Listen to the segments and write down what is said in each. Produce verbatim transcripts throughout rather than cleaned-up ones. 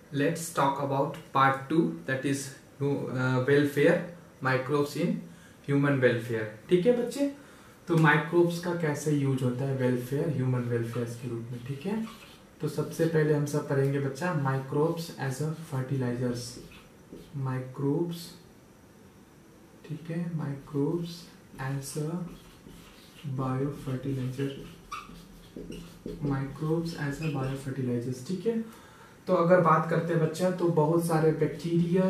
let's talk about part two, that is uh, welfare, microbes in human welfare. ठीक है बच्चे, तो microbes का कैसे यूज होता है वेलफेयर, ह्यूमन वेलफेयर के रूप में. ठीक है, तो सबसे पहले हम सब पढ़ेंगे बच्चा microbes as a fertilizers. Microbes, ठीक है, microbes as a bio fertilizer. Microbes as a bio fertilizers. ठीक है, तो अगर बात करते हैं बच्चा, तो बहुत सारे bacteria,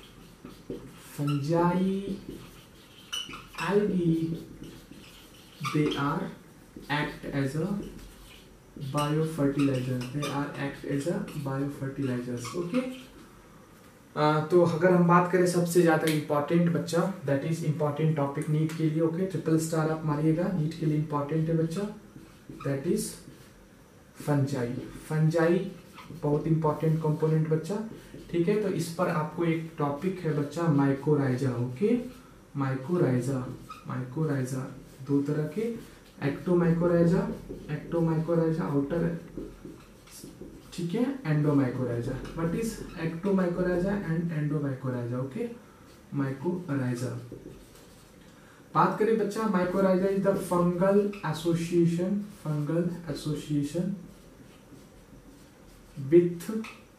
fungi, algae, they are act as a biofertilizer. They are act as a biofertilizers. Okay. uh, तो अगर हम बात करें सबसे ज्यादा इम्पोर्टेंट बच्चा, that is important topic NEET के लिए. ओके, ट्रिपल स्टार आप मारिएगा, नीट के लिए इम्पोर्टेंट है बच्चा. That is fungi. फंजाई बहुत इंपॉर्टेंट कंपोनेंट बच्चा. ठीक है, तो इस पर आपको एक टॉपिक है बच्चा माइकोराइजा. Okay, mycorrhiza. माइकोराइजा दो तरह के, एक्टोमाइकोराइजा, एक्टोमाइकोराइजा आउटर, ठीक है, endomycorrhiza. What is ectomycorrhiza and endomycorrhiza? Okay, mycorrhiza. बात करें बच्चा, mycorrhiza is the fungal association, fungal association with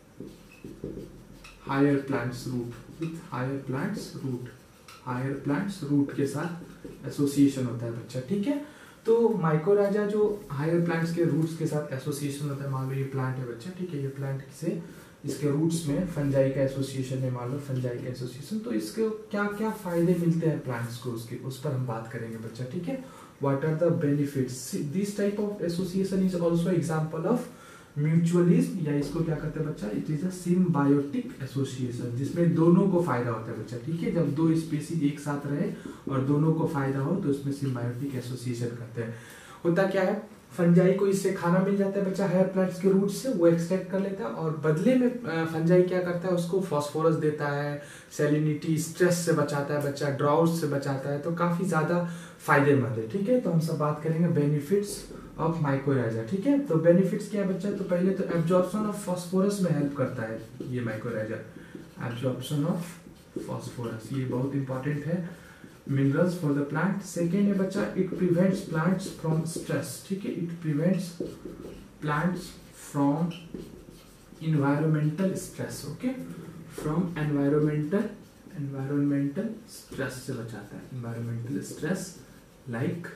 higher plants root, with higher plants root, higher plants root के साथ एसोसिएशन होता है बच्चा. ठीक है, तो माइकोराइजा जो हायर प्लांट्स के रूट्स के साथ एसोसिएशन होता है. मान लो ये प्लांट है बच्चा, ठीक है, ये प्लांट से इसके रूट्स में फंजाई का एसोसिएशन है, मान लो फंजाई का एसोसिएशन. तो इसके क्या क्या फायदे मिलते हैं प्लांट्स को, उसके उस पर हम बात करेंगे बच्चा. ठीक है, what are the benefits. This type of association is also example of mutualism, या इसको क्या कहते हैं बच्चा, it is a symbiotic association, जिसमें दोनों को फायदा होता है बच्चा. ठीक है, जब दो स्पीसीज एक साथ रहे और दोनों को फायदा हो तो उसमें सिम्बायोटिक एसोसिएशन करते हैं. होता क्या है, फंजाई को इससे खाना मिल जाता है बच्चा, हायर प्लांट्स के रूट से, वो एक्सट्रैक्ट कर लेता है, और बदले में फंजाई क्या करता है, उसको फास्फोरस देता है, सैलिनिटी, स्ट्रेस से बचाता है बच्चा, ड्राउट से बचाता है, तो काफी ज्यादा फायदेमंद है. ठीक है, तो हम सब बात करेंगे बेनिफिट्स ऑफ माइकोराइजा. ठीक है, तो बेनिफिट्स क्या है बच्चा, तो पहले तो एब्जॉर्प्शन ऑफ फास्फोरस में हेल्प करता है ये माइकोराइजा. एब्जॉर्प्शन ऑफ फास्फोरस, ये बहुत इंपॉर्टेंट है, minerals for the plant. Second है बच्चा, it prevents plants from stress. ठीक है, it prevents plants from environmental stress. Okay, from environmental environmental stress से बचाता है. Environmental stress like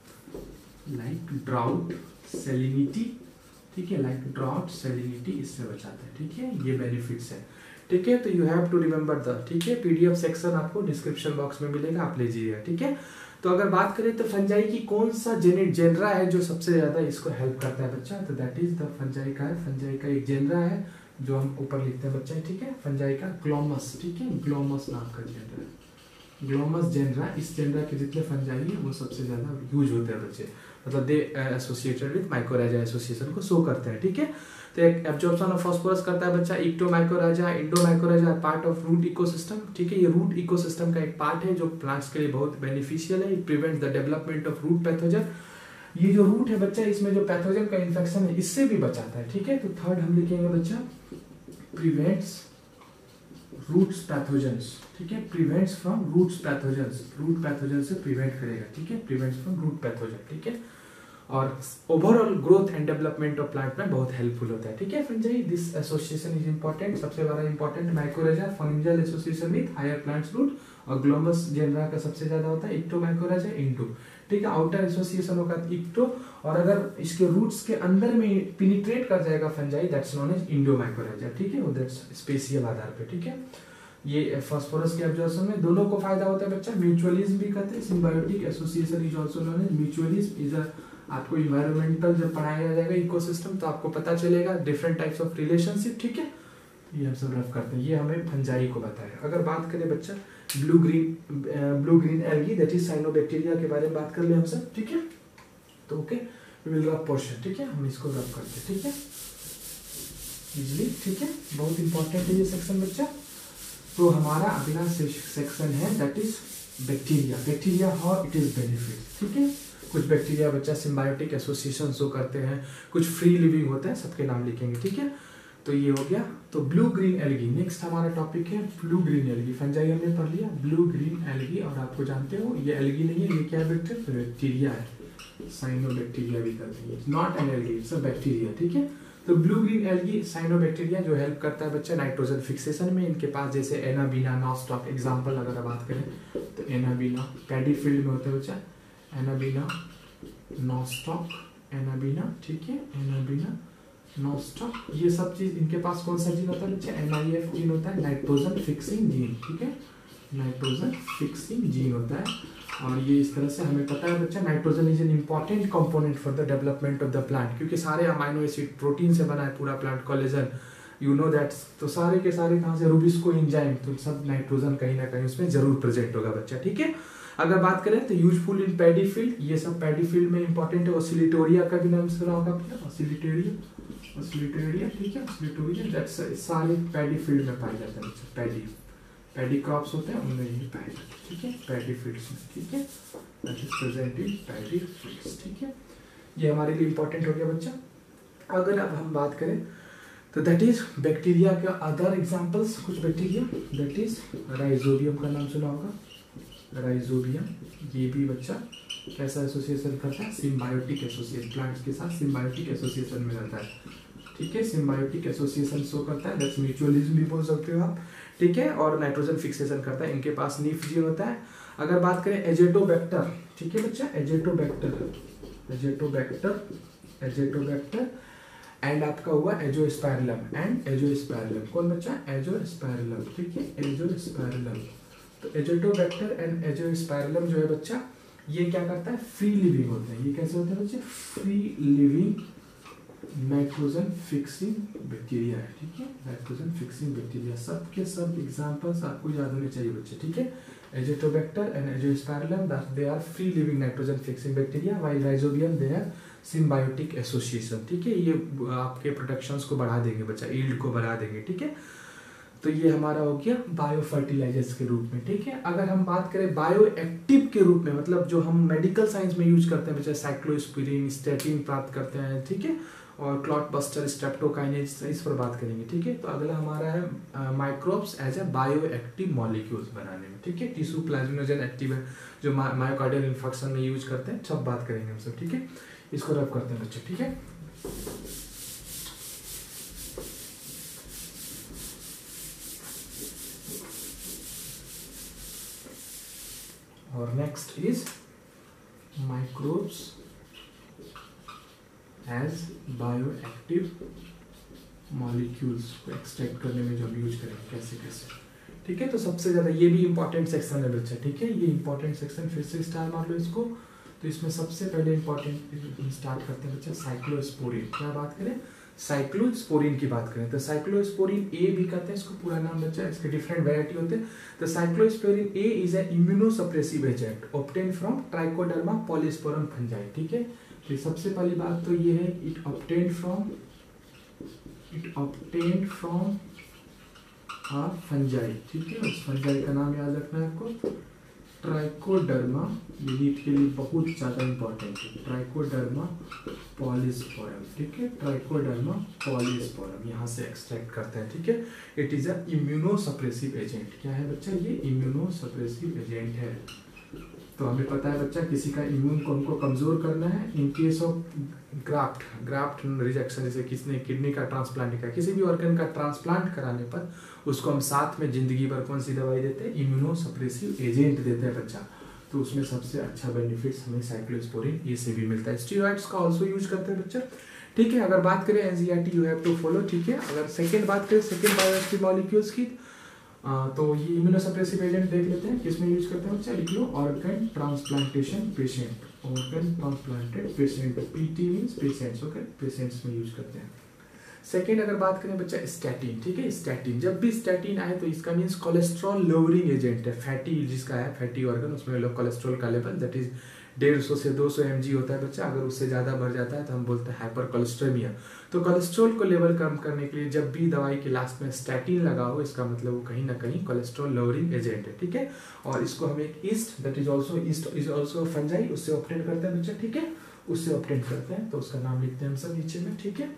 like drought, salinity. ठीक है, लाइक ड्राउट, सेलिनिटी, इससे बचाता है. ठीक है, ये बेनिफिट्स है. ठीक है, तो you have to remember the, ठीक है, पीडीएफ सेक्शन आपको डिस्क्रिप्शन बॉक्स में मिलेगा, आप लीजिएगा. ठीक है, तो अगर बात करें तो फंजाई की कौन सा जेनेट जेनरा है जो सबसे ज्यादा इसको हेल्प करता है बच्चा, तो दैट इज द फंजाई का है. फंजाई का एक जेनरा है जो हम ऊपर लिखते हैं बच्चा. ठीक है, फंजाई का ग्लोमस. ठीक है, ग्लोमस नाम का जेनरा है, ग्लोमस जेनरा. इस जेनरा के जितने फंजाई है वो सबसे ज्यादा यूज होते हैं बच्चे, मतलब they associated with mycorrhiza association को शो करते हैं. ठीक है, तो एक एब्जॉर्प्शन ऑफ फास्फोरस करता है बच्चा. Ectomycorrhiza, endomycorrhiza part of root ecosystem. ठीक है, ये रूट इकोसिस्टम का एक पार्ट है जो प्लांट्स के लिए बहुत बेनिफिशियल है. It prevents the development of root pathogen. ये जो रूट है बच्चा, इसमें जो पैथोजन का इन्फेक्शन है इससे भी बचाता है. ठीक है, तो थर्ड हम लिखेंगे बच्चा, प्रिवेंट्स रूट्स पैथोजेंस. ठीक है, prevents from roots pathogens, root pathogen से प्रिवेंट करेगा. ठीक है, प्रिवेंट्स फ्रॉम रूट पैथोजन. ठीक है, और overall growth and development of plant में बहुत हेल्पफुल होता है. ठीक है fungi, this association is important. सबसे बड़ा important mycorrhiza, fungal association with higher plants root, और ग्लोमस जेनरा का सबसे ज्यादा होता है इक्टोमाइकोराइजा, इंडो. ठीक है, आउटर एसोसिएशन होगा इक्टो, और अगर इसके रूट्स के अंदर में पिनिट्रेट कर जाएगा fungi, that's known as endomycorrhiza. ठीक है, दैट्स स्पेशियल आधार पे. ठीक है, ये फास्फोरस के एब्जॉर्प्शन में दोनों को फायदा होता है बच्चा. म्यूचुअलिज्म भी कहते हैं, symbiotic association is also known as mutualism. Is a, आपको इन्वायरमेंटल जब पढ़ाया जाएगा इकोसिस्टम तो आपको पता चलेगा डिफरेंट टाइप्स ऑफ रिलेशनशिप. ठीक है, ये हम सब रफ करते हैं, ये हमें फंजाई को बताया. अगर बात करें बच्चा blue green, blue green algae, that is cyanobacteria के बारे में बात कर ले हम सब. ठीक है, तो okay, we will rough portion. ठीक है, हम इसको रफ करते हैं. ठीक है, इजीली. ठीक है, बहुत इंपॉर्टेंट है ये सेक्शन बच्चा. तो हमारा अगला सेक्शन है that is bacteria. Bacteria how it is benefit. ठीक है, कुछ बैक्टीरिया बच्चा सिम्बायोटिक एसोसिएशन शो करते हैं, कुछ फ्री लिविंग होते हैं, सबके नाम लिखेंगे. ठीक है, तो ये हो गया। तो ब्लू ग्रीन एल्गी, नेक्स्ट हमारा टॉपिक है ब्लू ग्रीन एल्गी। फंजाई हमने पढ़ लिया, ब्लू ग्रीन एल्गी। और आपको जानते हो ये एल्गी नहीं है, ये क्या है बेटा, बैक्टीरिया है, साइनोबैक्टीरिया भी कहते हैं, not an algae, it's a bacteria, ठीक है। तो ब्लू ग्रीन एल्गी साइनोबैक्टीरिया जो हेल्प करता है बच्चा नाइट्रोजन फिक्सेशन में। इनके पास जैसे एनाबीना, नॉस्टॉक, एग्जांपल अगर बात करें तो एनाबीना पैडी फील्ड में होता है बच्चा, एनाबीना, नॉस्टॉक, एनाबीना, ठीक है, एनाबीना, नॉस्टॉक, ये सब चीज इनके पास कौन सा जीन होता है बच्चा, एन आई एफ जीन होता है, नाइट्रोजन फिक्सिंग जीन, ठीक है, नाइट्रोजन फिक्सिंग जीन होता है। और ये इस तरह से हमें पता है बच्चा nitrogen is an important component for the development of the plant, क्योंकि सारे अमाइनो एसिड प्रोटीन से बना है पूरा plant, collagen, you know that. तो सारे के सारे कहाँ से, रूबिस्को एंजाइम, तो सब नाइट्रोजन कहीं ना कहीं उसमें जरूर प्रेजेंट होगा बच्चा, ठीक है। अगर बात करें तो यूजफुल इन पैडी फील्ड, ये सब पैडी फील्ड में इंपॉर्टेंट है। ऑसिलिटोरिया का भी नाम सुना होगा आपने, ऑसिलिटोरिया, ऑसिलिटोरिया, ठीक है, ऑसिलिटोरिया दैट्स सारे पैडी फील्ड में पाए जाते हैं, पैडी पैडी क्रॉप्स होते हैं उनमें ही पाए जाते हैं, ठीक है, पैडी फील्ड्स में, ठीक है, that is present in paddy fields, ठीक है। ये हमारे लिए इंपॉर्टेंट हो गया बच्चा। अगर अब हम बात करें तो दैट इज बैक्टीरिया का अदर एग्जांपल्स, कुछ बैक्टीरिया, दैट इज राइजोबियम का नाम सुना होगा, राइजोबियम, ये भी बच्चा कैसा एसोसिएशन करता है, सिम्बायोटिक एसोसिएशन, प्लांट्स के साथ सिम्बायोटिक एसोसिएशन में रहता है, ठीक है, सिम्बायोटिक एसोसिएशन शो करता है, दैट्स म्यूचुअलिज्म भी बोल सकते हो आप, ठीक है। और नाइट्रोजन फिक्सेशन करता है, इनके पास नीफ जीन होता है। अगर बात करें एजेटोबैक्टर, ठीक है बच्चा, एजेटोबैक्टर, एजेटोबैक्टर, एजेटोबैक्टर एंड आपका हुआ एजोस्पाइरलम, एंड एजोस्पाइरलम, कौन बच्चा, एजोस्पाइरलम, ठीक है, एजोस्पाइरलम। तो एजेटोबैक्टर एंड एजोस्पाइरलम जो है बच्चा, ये क्या करता है, फ्री लिविंग होते हैं। ये कैसे होते हैं बच्चे, free living nitrogen fixing bacteria है, ठीक है, नाइट्रोजन फिक्सिंग बैक्टीरिया। सब के सब एग्जांपल्स आपको याद होने चाहिए बच्चे, ठीक है। Azotobacter and azospirillum that they are free living nitrogen fixing bacteria, while rhizobium they are symbiotic association, ठीक है। ये आपके प्रोडक्शंस को बढ़ा देंगे बच्चा, यील्ड को बढ़ा देंगे, ठीक है। तो ये हमारा हो गया बायो फर्टिलाइजर्स के रूप में, ठीक है। अगर हम बात करें बायो एक्टिव के रूप में, मतलब जो हम मेडिकल साइंस में यूज करते हैं बच्चा, साइक्लोस्पिरिन, स्टैटिन प्राप्त करते हैं, ठीक है, और क्लॉट बस्टर, स्ट्रेप्टोकाइनेज, इस पर बात करेंगे, ठीक है। तो अगला हमारा है microbes as a bio active molecules बनाने में, ठीक है। टिश्यू प्लाज्मिनोजन एक्टिव है जो मायोकार्डियल इन्फेक्शन में यूज करते हैं, सब बात करेंगे हम सब, ठीक है। इसको रब करते हैं बच्चे, ठीक है। और next is microbes as bioactive molecules को एक्सट्रैक्ट करने में जो हम यूज करेंगे कैसे कैसे, ठीक है। तो सबसे ज्यादा ये भी इंपॉर्टेंट सेक्शन है बच्चा, ठीक है, ये इंपॉर्टेंट सेक्शन, फिर से स्टार मार लो इसको। तो इसमें सबसे पहले इंपॉर्टेंट स्टार्ट करते हैं बच्चा साइक्लोस्पोरिन। क्या बात करें, साइक्लोस्पोरिन की बात करें तो साइक्लोस्पोरिन ए भी कहते हैं इसको, पूरा नाम बच्चा, इसके डिफरेंट वेराइटी होते हैं। तो cyclosporin A is a immunosuppressive agent obtain from trichoderma polysporum fungi, ठीक है। तो सबसे पहली बात तो ये है, it obtain from it obtain from a fungi, ठीक है। उस फंजाई का नाम याद रखना है आपको, ट्राइकोडर्मा, ये हीट के लिए बहुत ज्यादा इंपॉर्टेंट है, ट्राइकोडर्मा पॉलीस्पोरम, ठीक है, ट्राइकोडर्मा पॉलीस्पोरम, यहाँ से एक्सट्रैक्ट करते हैं, ठीक है। It is a immunosuppressive agent. क्या है बच्चा, ये इम्यूनोसप्रेसिव एजेंट है। तो हमें पता है बच्चा किसी का इम्यून को हमको कमजोर करना है in case of graft graft rejection, जैसे किसने किडनी का ट्रांसप्लांट किया, किसी भी ऑर्गन का ट्रांसप्लांट कराने पर उसको हम साथ में जिंदगी भर कौन सी दवाई देते हैं, इम्यूनोसप्रेसिव एजेंट देते हैं बच्चा। तो उसमें सबसे अच्छा बेनिफिट्स हमें साइक्लोस्पोरिन ए से भी मिलता है। स्टीरॉइड्स का ऑल्सो यूज करते हैं बच्चा, ठीक है। अगर बात करें NCERT you have to follow, ठीक है। अगर सेकेंड बात करें सेकेंड बायोएक्टिव मॉलिक्यूल्स की, आ, तो ये इम्यूनोसप्रेसिव एजेंट देख लेते हैं किसमें यूज करते हैं बच्चा, लिख लो, organ transplantation patient, organ transplanted patient, PT means patients, okay, patients में यूज करते हैं। सेकेंड अगर बात करें बच्चा स्टैटिन, ठीक है, स्टैटिन, जब भी स्टैटिन आए तो इसका मींस कोलेस्ट्रॉल लोअरिंग एजेंट है, फैटी जिसका है फैटी ऑर्गन, उसमें लो कोलेस्ट्रॉल का लेवल दैट इज डेढ़ सौ से दो सौ एम जी होता है बच्चा। अगर उससे ज़्यादा बढ़ जाता है तो हम बोलते हैं हाइपर कोलेस्ट्रेमिया। तो कोलेस्ट्रॉल को लेवल कम करने के लिए जब भी दवाई के लास्ट में स्टैटिन लगा हो, इसका मतलब वो कहीं ना कहीं कोलेस्ट्रॉल लोअरिंग एजेंट है, ठीक है। और इसको हम एक yeast that is also yeast is also fungi, उससे ऑब्टेन करते हैं बच्चा, ठीक है, उससे ऑब्टेन करते हैं। तो उसका नाम लिखते हैं हम सब नीचे में, ठीक है।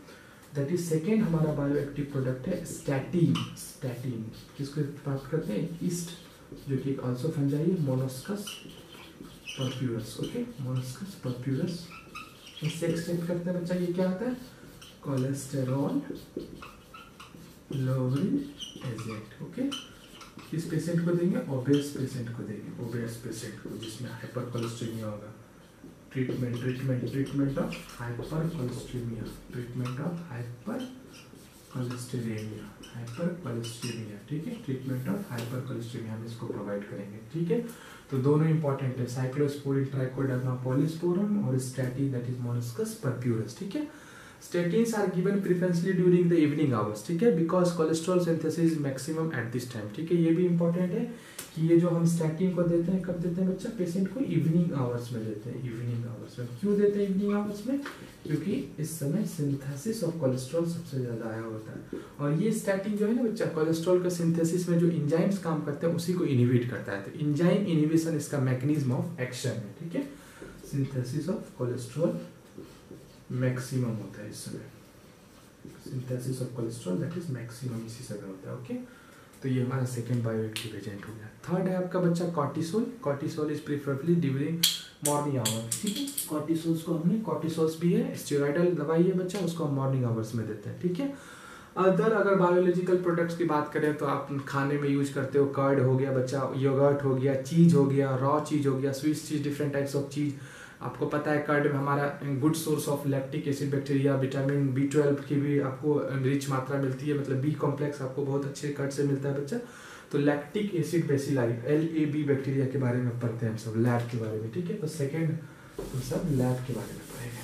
दैट इज सेकेंड हमारा बायोएक्टिव प्रोडक्ट है स्टैटिन। स्टैटिन किसको बात करते हैं, ईस्ट, जो कि ऑल्सो फंजाई है, Monascus purpureus. Okay, Monascus purpureus इससे एक्सट्रैक्ट करते हैं बच्चा। ये क्या आता है, कोलेस्टेरॉल लोअरिंग एजेंट। ओके, किस पेशेंट को देंगे, ओबेस पेशेंट को देंगे, ओबेस पेशेंट को जिसमें हाइपर कोलेस्ट्रेमिया होगा। Treatment treatment treatment of hypercholesterolemia, treatment of hypercholesterolemia, hypercholesterolemia. ठीक है, ट्रीटमेंट ऑफ हाइपर कोलेस्टेरेमिया हम इसको प्रोवाइड करेंगे। ठीक है, तो दोनों इंपॉर्टेंट है, साइक्लोस्पोरिन ट्राइकोडर्मा पॉलीस्पोरम और statin that is Monascus purpureus. ठीक है, statins are given preferentially during the evening hours। ठीक है, because cholesterol synthesis is maximum at this time। ठीक है, ये भी important है कि ये जो हम स्टैटिन को देते हैं कब देते हैं बच्चा, पेशेंट को इवनिंग आवर्स में देते हैं। इवनिंग आवर्स में क्यों देते हैं इवनिंग आवर्स में, क्योंकि इस समय सिंथेसिस ऑफ कोलेस्ट्रॉल सबसे ज्यादा आया होता है। और ये स्टैटिन जो है ना बच्चा, कोलेस्ट्रॉल का सिंथेसिस में जो इंजाइम्स काम करते हैं उसी को इनहिबिट करता है। तो इंजाइम इनहिबिशन इसका मैकेनिज्म ऑफ एक्शन है। ठीक है, सिंथेसिस ऑफ कोलेस्ट्रॉल मैक्सिमम होता है इस समय, synthesis of cholesterol that is maximum इसी समय होता है। ओके, तो ये हमारा सेकेंड बायोएक्टिव एजेंट हो गया। थर्ड है आपका बच्चा cortisol. Cortisol is preferably during morning hour. ठीक है, कॉर्टिसोल्स को हमने, कॉर्टिसोल्स भी है स्टेरॉइडल दवाई है बच्चा, उसको हम मॉर्निंग आवर्स में देते हैं। ठीक है, अदर अगर बायोलॉजिकल प्रोडक्ट्स की बात करें तो आप खाने में यूज करते हो, कर्ड हो गया बच्चा, योगर्ट हो गया, चीज हो गया, रॉ चीज हो गया, स्वीट चीज, डिफरेंट टाइप्स ऑफ चीज। आपको पता है कर्ड में हमारा good source of lactic acid bacteria, vitamin B twelve की भी आपको रिच मात्रा मिलती है, मतलब बी कॉम्प्लेक्स आपको बहुत अच्छे कर्ड से मिलता है बच्चा। तो lactic acid bacilli, L A B bacteria के बारे में पढ़ते हैं हम सब, लैब के बारे में। ठीक है, तो सेकेंड हम सब लैब के बारे में पढ़ेंगे।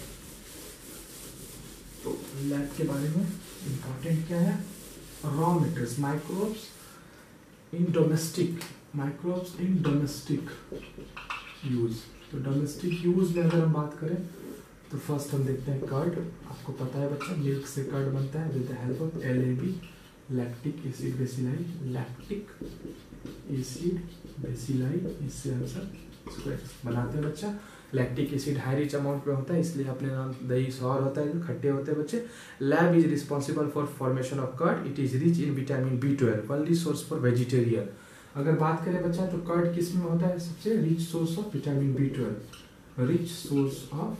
तो लैब के बारे में इम्पोर्टेंट क्या है, raw materials, microbes in domestic, microbes in domestic use. तो डोमेस्टिक यूज में अगर हम बात करें तो फर्स्ट हम देखते हैं कर्ड। आपको पता है बच्चा, मिल्क से कर्ड बनता है with the help of L A B, lactic acid bacilli, lactic acid bacilli, इससे हम सब इसको बनाते हैं बच्चा। Lactic acid high rich amount में होता है, इसलिए अपने नाम दही सौर होता है, जो खट्टे होते हैं बच्चे। LAB is responsible for formation of curd, it is rich in vitamin B twelve, only source for vegetarian. अगर बात करें बच्चा तो कर्ड किस में होता है, सबसे rich source of vitamin B twelve, rich source of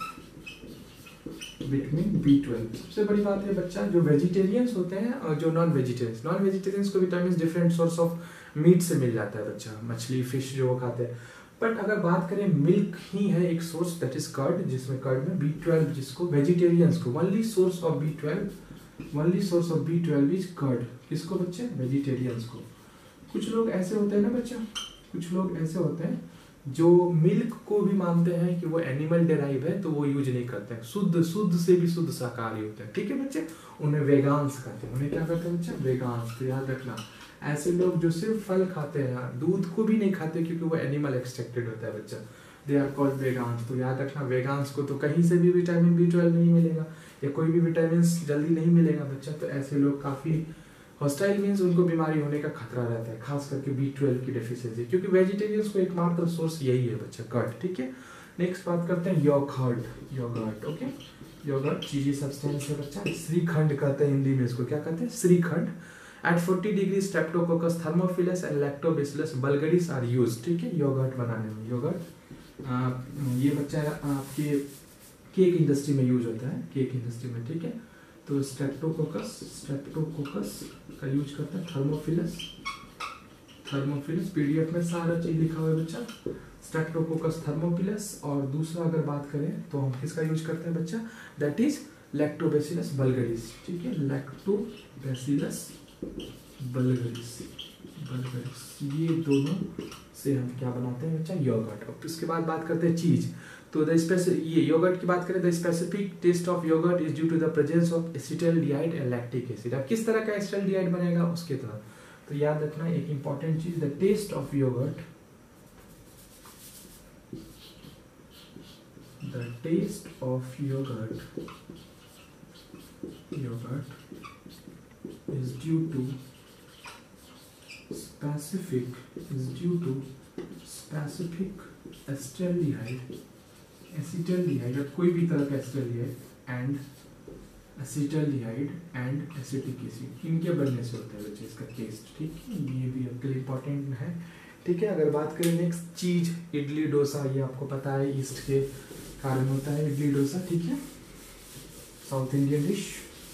vitamin B twelve. सबसे बड़ी बात है बच्चा, जो वेजिटेरियंस होते हैं और जो नॉन वेजिटेरियंस, नॉन वेजिटेरियंस को vitamin different source of meat से मिल जाता है बच्चा, मछली, फिश जो वो खाते हैं। बट अगर बात करें मिल्क ही है एक सोर्स, दैट इज कर्ड, जिसमें कर्ड में बी ट्वेल्व, जिसको वेजिटेरियंस को only source of B twelve, only source of B twelve is curd. किसको बच्चे, वेजिटेरियंस को। कुछ लोग ऐसे होते हैं ना बच्चा, कुछ लोग ऐसे होते हैं जो मिल्क को भी मानते हैं कि वो एनिमल डेराइव है, तो वो यूज नहीं करते हैं। शुद्ध शुद्ध से भी शुद्ध शाकाहारी होते हैं। ठीक है बच्चे, उन्हें वेगान्स कहते हैं। उन्हें क्या कहते हैं बच्चा, वेगान्स। तो याद रखना, ऐसे लोग जो सिर्फ फल खाते हैं, दूध को भी नहीं खाते क्योंकि वो एनिमल एक्सट्रैक्टेड होता है बच्चा, दे आर कॉल्ड वेगान्स। तो याद रखना, वेगान्स को तो कहीं से भी विटामिन बी ट्वेल्व नहीं मिलेगा, या कोई भी विटामिन जल्दी नहीं मिलेगा बच्चा। तो ऐसे लोग काफी हॉस्टाइल, मीन्स उनको बीमारी होने का खतरा रहता है, खास करके बी ट्वेल्व की डेफिशिएंसी, क्योंकि वेजिटेरियंस को एकमात्र सोर्स यही है बच्चा, कर्ड। ठीक है, नेक्स्ट बात करते हैं yogurt. Yogurt, okay, yogurt cheesy substance है बच्चा, श्रीखंड कहते हैं हिंदी में इसको, क्या कहते हैं, shrikhand. At forty degree Streptococcus thermophilus and Lactobacillus bulgaricus are used. ठीक है, योगर्ट बनाने में। योगर्ट ये बच्चा आपके केक इंडस्ट्री में यूज होता है, केक इंडस्ट्री में। ठीक है, तो स्ट्रेप्टोकोकस, स्ट्रेप्टोकोकस का यूज करता है, थर्मोफिलस, थर्मोफिलस पीडीएफ में सारा चीज लिखा हुआ है बच्चा, स्ट्रेप्टोकोकस थर्मोफिलस। और दूसरा अगर बात करें तो हम किसका यूज करते हैं बच्चा, दैट इज लैक्टोबैसिलस बल्गरिस। ठीक है, लैक्टोबैसिलस बल्गरिस, बल्गरिस, ये दोनों से हम क्या बनाते हैं बच्चा, योगर्ट। अब उसके बाद बात करते हैं चीज। तो द स्पेसिफिक, ये योगर्ट की बात करें, the specific taste of yogurt is due to the presence of acetaldehyde and lactic acid. अब किस तरह का एसिटाल्डिहाइड बनेगा उसके तरह, तो याद रखना एक इंपॉर्टेंट चीज, the taste of yogurt, the taste of yogurt, yogurt is due to specific is due to specific acetaldehyde, acetaldehyde कोई भी तरह का acetaldehyde and acetaldehyde and acetic acid, इनके बनने से होता है बच्चे इसका केस्ट, ठीक है। ये भी आपके लिए इंपॉर्टेंट है, ठीक है। अगर बात करें नेक्स्ट चीज, इडली डोसा, ये आपको पता है ईस्ट के कारण होता है इडली डोसा, ठीक है, South Indian dish.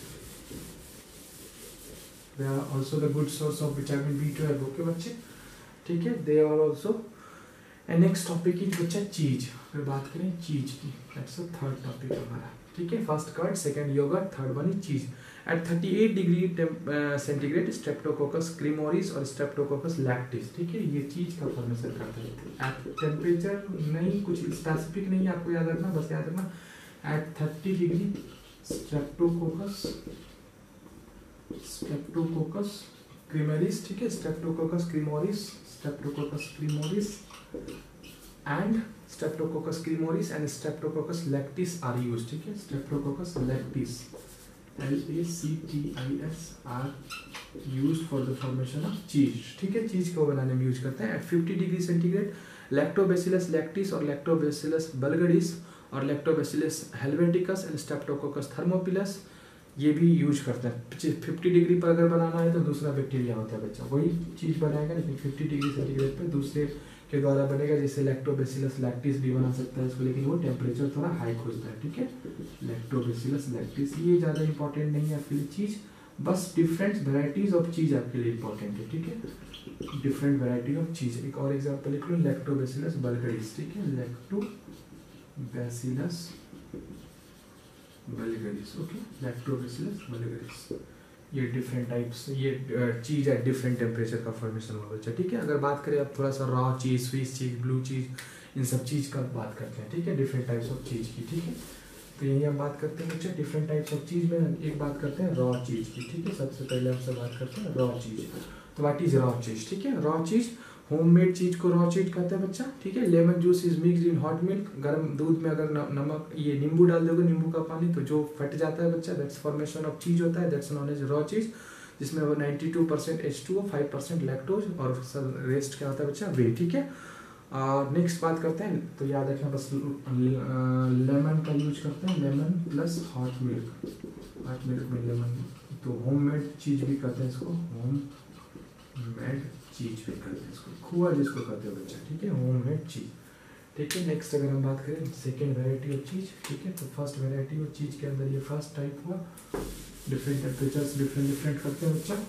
They are also the good source of vitamin B twelve, okay बच्चे, ठीक है। They are also. And next topic is बच्चा चीज। अगर बात करें चीज की, दैट्स अ थर्ड टॉपिक हमारा, ठीक है। First curd, second yogurt, third one is cheese. At thirty eight degree centigrade Streptococcus cremoris और स्ट्रेप्टोकोकस लैक्टिस, ठीक है, ये चीज का फॉर्मेशन करता है। एट टेम्परेचर नहीं, कुछ स्पेसिफिक नहीं आपको याद रखना, बस याद रखना at thirty degree Streptococcus Streptococcus cremoris, ठीक है, Streptococcus cremoris Streptococcus cremoris and Streptococcus cremoris and Streptococcus lactis are used, ठीक है। Streptococcus lactis L A C T I S are used for the formation of cheese, ठीक है, चीज को बनाने में यूज करते हैं। At fifty degree centigrade Lactobacillus lactis और लैक्टोबैसिलस बल्गरिस और Lactobacillus helveticus and Streptococcus thermophilus, ये भी यूज करते हैं। फिफ्टी डिग्री पर अगर बनाना है तो दूसरा बैक्टीरिया होता है बच्चा, वही चीज बनाएगा, लेकिन फिफ्टी डिग्री सेंटीग्रेड पर दूसरे के द्वारा बनेगा, जैसे लैक्टोबैसिलस लैक्टिस भी बना सकता है इसको, लेकिन वो टेम्परेचर थोड़ा हाई खोजता है, ठीक है। लैक्टोबैसिलस लैक्टिस, ये ज़्यादा इंपॉर्टेंट नहीं है आपके लिए चीज़, बस डिफरेंट वेराइटीज ऑफ चीज़ आपके लिए इंपॉर्टेंट है, ठीक है। डिफरेंट वेराइटी ऑफ चीज़, एक और एग्जांपल लिख लो, लैक्टोबैसिलस बल्गरिस, ठीक है, Lactobacillus bulgaricus, okay, Lactobacillus bulgaricus, ये डिफरेंट टाइप्स, ये चीज़ है डिफरेंट टेम्परेचर का फॉर्मेशन होगा बच्चा, ठीक है। अगर बात करें अब थोड़ा सा raw cheese, Swiss cheese, blue cheese, इन सब चीज़ का बात करते हैं, ठीक है, डिफरेंट टाइप्स ऑफ चीज़ की, ठीक है। तो यही हम बात करते हैं बच्चा डिफरेंट टाइप्स ऑफ चीज़ में। एक बात करते हैं रॉ चीज़ की, ठीक है। सबसे पहले हमसे बात करते हैं रॉ चीज़। तो व्हाट इज रॉ चीज़, ठीक है। रॉ चीज़, होममेड चीज़ को रॉ चीज़ कहते हैं बच्चा, ठीक है। Lemon juice is mixed in hot milk, गर्म दूध में अगर नमक, ये नींबू डाल दोगे, नींबू का पानी, तो जो फट जाता है बच्चा, दैट्स फॉर्मेशन ऑफ चीज़ होता है, that's known as raw cheese, जिसमें वो ninety two percent H two O, five percent lactose और सब रेस्ट क्या होता है बच्चा, वे, ठीक है। और नेक्स्ट बात करते हैं, तो याद रखना बस लेमन का यूज करते हैं, lemon plus hot milk, hot milk में लेमन, तो होममेड चीज़ भी कहते हैं इसको, होम मेड चीज़ भी कहते हैं इसको, खोआ जिसको कहते हैं बच्चा, ठीक है, होममेड चीज़, ठीक है। नेक्स्ट अगर हम बात करें सेकेंड वेराइटी ऑफ चीज़, ठीक है, तो फर्स्ट वेराइटी ऑफ चीज़ के अंदर ये फर्स्ट टाइप हुआ, डिफरेंट टेम्परेचर्स डिफरेंट डिफरेंट करते हैं बच्चा।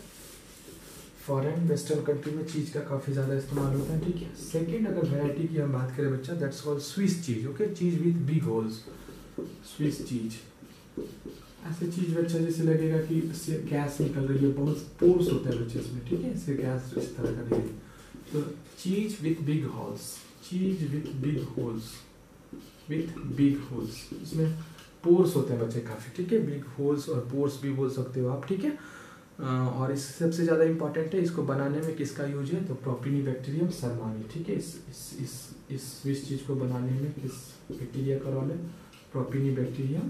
फॉरेन वेस्टर्न कंट्री में चीज़ का काफ़ी ज़्यादा इस्तेमाल होता है, ठीक है। सेकंड अगर वैरायटी की हम बात करें बच्चा, that's called Swiss cheese, okay, cheese with big holes, Swiss cheese. ऐसे चीज़ बच्चा जैसे लगेगा कि इससे गैस निकल रही है, बहुत पोर्स होता है बच्चे इसमें, ठीक है, इससे गैस इस तरह का नहीं। तो cheese with big holes, cheese with big holes, with big holes, इसमें पोर्स होते हैं बच्चे काफ़ी, ठीक है, बिग होल्स और पोर्स भी बोल सकते हो आप, ठीक है। और इस सबसे ज़्यादा इंपॉर्टेंट है, इसको बनाने में किसका यूज है, तो प्रोपिनीबैक्टीरियम सरमानी, ठीक है। इस इस इस इस स्विस चीज़ को बनाने में किस बैक्टीरिया का रोल है, प्रोपिनीबैक्टीरियम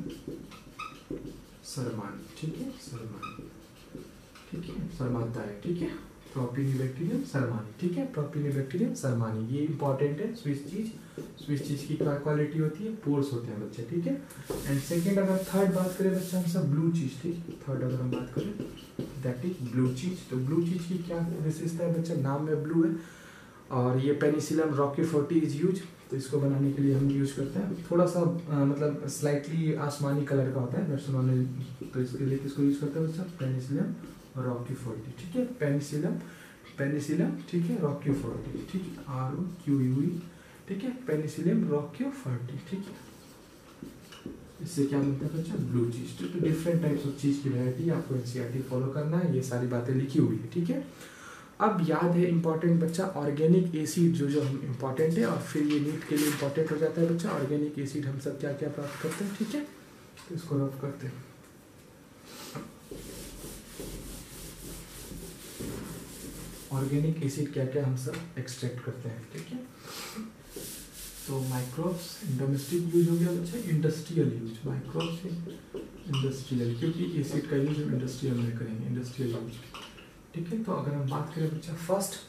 सरमानी, ठीक है, सरमानी, ठीक है, सरमाता है, ठीक है, प्रोपिनीबैक्टीरियम सरमानी, ठीक है, प्रोपिनीबैक्टीरियम सरमानी, ये इंपॉर्टेंट है। स्विस चीज़, स्विस चीज़ की क्या क्वालिटी होती है, पोर्स होते हैं बच्चे, ठीक है। एंड सेकंड अगर थर्ड बात करें बच्चा हम सब ब्लू चीज़, ठीक है, थर्ड अगर हम बात करें दैट इज ब्लू चीज़। तो ब्लू चीज़ की क्या विशेषता है बच्चा, नाम में ब्लू है, और ये पेनिसिलम रॉकीफोर्टी इज यूज, तो इसको बनाने के लिए हम यूज करते हैं, थोड़ा सा आ, मतलब स्लाइटली आसमानी कलर का होता है, दैट्स नॉन, तो इसके लिए किसको यूज करते हैं बच्चा, पेनिसिलम रॉकीफोर्टी, ठीक है, पेनिसिलम पेनिसिलम, ठीक है, रॉकीफोर्टी, ठीक है, R O Q U E, ठीक है, पेनिसिलम रॉकीफोर्टी, ठीक है। इससे क्या मिलता है बच्चा, ब्लू चीज। तो डिफरेंट टाइप्स ऑफ चीज की वैरायटी आपको एनसीईआरटी फॉलो करना है, ये सारी बातें लिखी हुई है, ठीक है। अब याद है इंपॉर्टेंट बच्चा ऑर्गेनिक एसिड, जो जो हम इंपॉर्टेंट है, और फिर ये नीट के लिए इंपॉर्टेंट हो जाता है बच्चा। ऑर्गेनिक एसिड हम सब क्या क्या प्राप्त करते हैं, ठीक है, तो इसको रफ करते हैं। ऑर्गेनिक एसिड क्या क्या हम सब एक्सट्रैक्ट करते हैं, ठीक है। तो माइक्रोब्स डोमेस्टिक यूज हो गया बच्चा, इंडस्ट्रियल यूज, माइक्रोब्स इंडस्ट्रियल, क्योंकि एसिड का यूज हम इंडस्ट्रियल में करेंगे, इंडस्ट्रियल यूज, ठीक है। तो अगर हम बात करें बच्चा first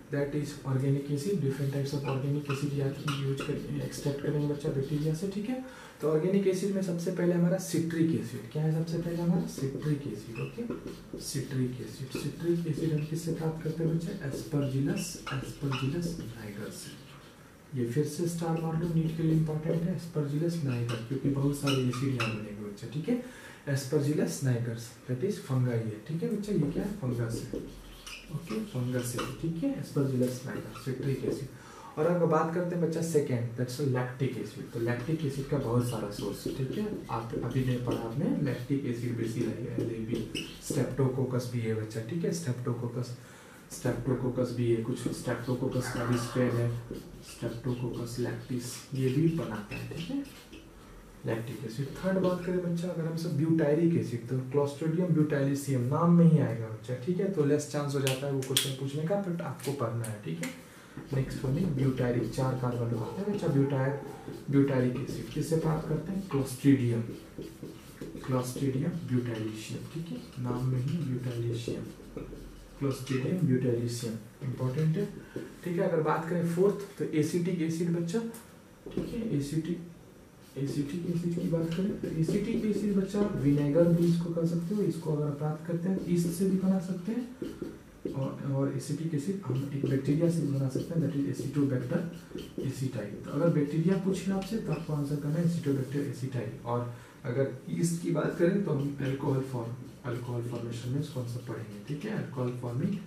that is organic acid. Different types of organic acid याद यूज कर एक्सट्रैक्ट करेंगे बच्चा बैक्टीरिया से, ठीक है। तो ऑर्गेनिक एसिड में सबसे पहले हमारा सिट्रिक एसिड, क्या है सबसे पहले हमारा citric acid, okay citric acid. Citric acid हम किससे प्राप्त करते हैं बच्चा, एस्परजिलस एस्परजिलस नाइगर से। ये फिर से स्टार मार लो, नीट के लिए इंपॉर्टेंट है एस्परजिलस नाइगर, क्योंकि बहुत सारे एसिड यहाँ बनेंगे बच्चा, ठीक है। Aspergillus nigers that is fungi है, ठीक है बच्चा, ये क्या है फंगस है, ओके फंगस है, ठीक है एस्परजिलस नाइगर सिट्रिक एसिड। और अगर बात करते हैं बच्चा सेकेंड दैट्स लैक्टिक एसिड। तो लैक्टिक एसिड का बहुत सारा सोर्स है, ठीक है। आप अभी नहीं पढ़ा आपने, लैक्टिक एसिड बेसिलाई स्ट्रेप्टोकोकस भी है बच्चा, ठीक है। स्ट्रेप्टोकोकस स्ट्रेप्टोकोकस भी है, कुछ स्ट्रेप्टोकोकस का भी स्ट्रेन है, स्ट्रेप्टोकोकस लैक्टिस, ये भी बनाता है, ठीक है लैक्टिक एसिड। थर्ड बात करें बच्चा अगर हम सब ब्यूटायरिक एसिड, तो क्लोस्ट्रिडियम ब्यूटाइलिसियम नाम में ही आएगा बच्चा, ठीक है। तो लेस चांस हो जाता है वो क्वेश्चन पूछने का, बट आपको पढ़ना है, ठीक है। नेक्स्ट वन है ब्यूटायरिक, चार कार्बन होते हैं बच्चा ब्यूटायर ब्यूटायरिक एसिड किससे प्राप्त करते हैं, क्लोस्ट्रिडियम क्लोस्ट्रिडियम ब्यूटाइलिशियम, ठीक है नाम में ही ब्यूटाइलिशियम क्लोस्ट्रिडियम ब्यूटाइलिशियम इंपॉर्टेंट है, ठीक है। अगर बात करें फोर्थ तो एसिटिक एसिड बच्चा, ठीक है एसिटिक एसिटिक एसिड की बात करें तो एसिटिक एसिड बच्चा विनेगर भी इसको कर सकते हो, इसको अगर प्राप्त करते हैं ईस्ट से भी बना सकते हैं, और और एसिटिक एसिड हम एक बैक्टीरिया से भी बना सकते हैं दैट इज एसिटोबैक्टर एसिटाइल। तो अगर बैक्टीरिया पूछे आपसे तो आपको आंसर करना है एसिटोबैक्टर एसिटाइल। और अगर ईस्ट की बात करें तो हम अल्कोहल फॉर्म अल्कोहल फॉर्मेशन में कौन सा पढ़ेंगे, ठीक है alcohol forming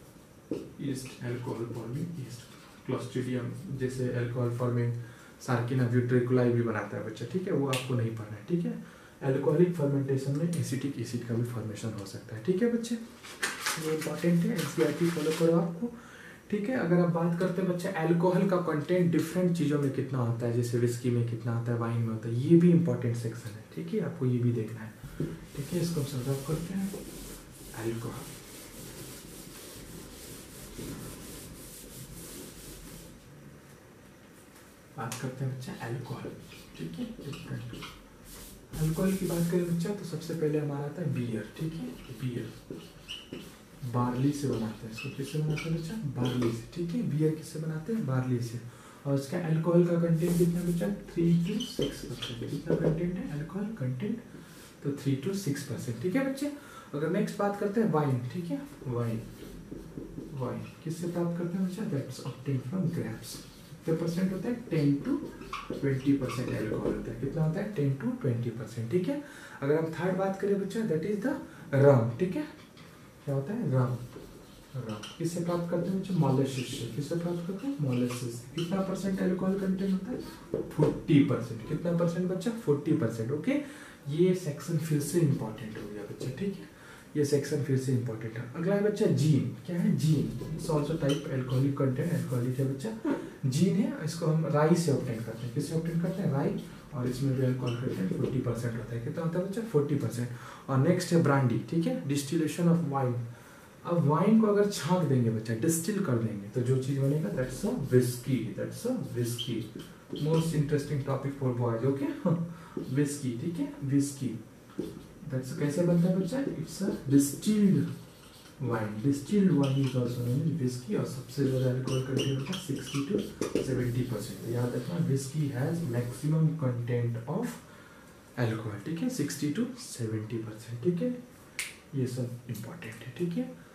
yeast alcohol forming yeast Clostridium जैसे अल्कोहल फॉर्मिंग सार्किना ब्यूट्रिकुलाई भी बनाता है बच्चा, ठीक है वो आपको नहीं पढ़ना है, ठीक है। अल्कोहलिक फर्मेंटेशन में एसिटिक एसिड का भी फॉर्मेशन हो सकता है, ठीक है बच्चे ये इंपॉर्टेंट है, एनसीईआरटी फॉलो करो आपको, ठीक है। अगर आप बात करते हैं बच्चे अल्कोहल का कंटेंट डिफरेंट चीज़ों में कितना होता है, जैसे विस्की में कितना होता है, वाइन में होता है, ये भी इंपॉर्टेंट सेक्शन है, ठीक है आपको ये भी देखना है, ठीक है। इसको सॉल्व करते हैं अल्कोहल, बात करते हैं बच्चा अल्कोहल, ठीक है डिफरेंट अल्कोहल की बात करें बच्चा तो सबसे पहले हमारा आता है बियर, ठीक है बियर बार्ली से बनाते हैं, इसको किससे बनाते हैं बच्चा बार्ली से, ठीक है बियर किससे बनाते हैं बार्ली से। और इसका अल्कोहल का कंटेंट कितना बच्चा थ्री टू सिक्स परसेंट कितना कंटेंट है अल्कोहल कंटेंट, तो थ्री टू सिक्स परसेंट, ठीक है बच्चे। अगर नेक्स्ट बात करते हैं वाइन, ठीक है वाइन वाइन किससे प्राप्त करते हैं बच्चा दैट्स ऑब्टेन्ड फ्रॉम ग्रेप्स। कितने परसेंट होता है ten to twenty percent alcohol होता है, कितना होता है टेन टू ट्वेंटी परसेंट, ठीक है। अगर हम थर्ड बात करें बच्चा दैट इज द रम, ठीक है क्या होता है रम रम किससे प्राप्त करते हैं बच्चा मोलेसिस से, किससे प्राप्त करते हैं मोलेसिस। कितना परसेंट अल्कोहल कंटेंट होता है फोर्टी परसेंट, कितना परसेंट बच्चा फोर्टी परसेंट, ओके। ये सेक्शन फिर से इंपॉर्टेंट हो गया बच्चा, ठीक है ये सेक्शन फिर से इंपॉर्टेंट है। अगला है बच्चा जीन, क्या है gin it's also type alcoholic content, alcoholic है बच्चा जीन है, इसको हम राई से ऑब्टेन करते हैं, किससे ऑब्टेन करते हैं राई, और इसमें भी अल्कोहल कंटेंट फोर्टी परसेंट होता है, कितना होता है बच्चा फोर्टी परसेंट। और नेक्स्ट है ब्रांडी, ठीक है डिस्टिलेशन ऑफ वाइन। अब वाइन को अगर छांक देंगे बच्चा डिस्टिल कर देंगे तो जो चीज बनेगा that's a whisky, that's a whisky most interesting topic for boys, okay whisky, ठीक है विस्की दैट्स कैसे बनता है बच्चा it's a distilled wine, distilled wine is also known as whisky. और सबसे ज्यादा अल्कोहल कंटेंट होता है सिक्सटी टू सेवेंटी परसेंट, याद रखना whisky has maximum content of alcohol, ठीक है सिक्सटी टू सेवेंटी परसेंट, ठीक है ये सब इंपॉर्टेंट है, ठीक है।